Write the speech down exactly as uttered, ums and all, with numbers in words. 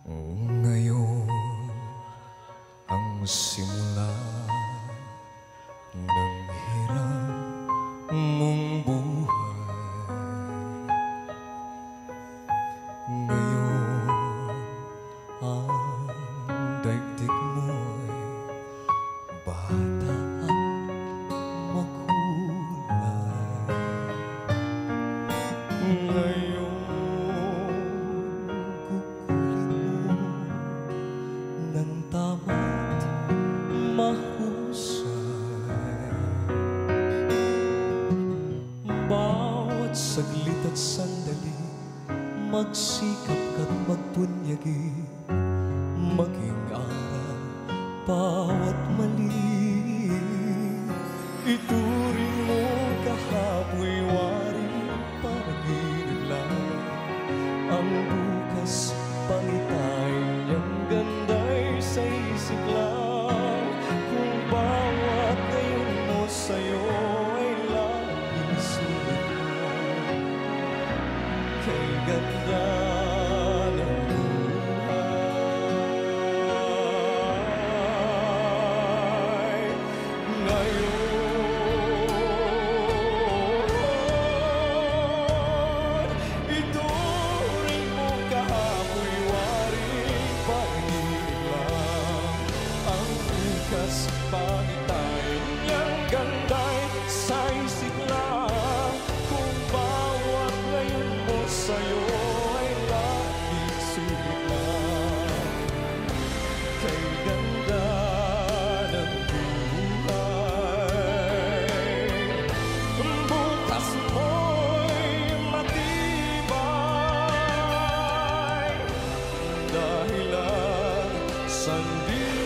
Ngayon ang simula ng hirap mong buhay. Ngayon ang daigdig mo'y bata at makulay. Ngayon ng tama't mahusay. Bawat saglit at sandali, magsikap ka't magbunyagi, maging aral bawat mali. Ituring mo kahapoy wari, panaginip lang ang bukas, pangitain niyang ganda'y sa isip lang. Kung bawat ngayon mo sa'yo ay laging sulit mo, kay ganda ng buhay. Ngayon ituring mo kahapoy pangitain niyang ganda'y sa isip lang. Kung bawat ngayon mo sa'yo ay laging sulit lang, kay ganda ng buhay. Bukas mo'y matibay dahil ang sandil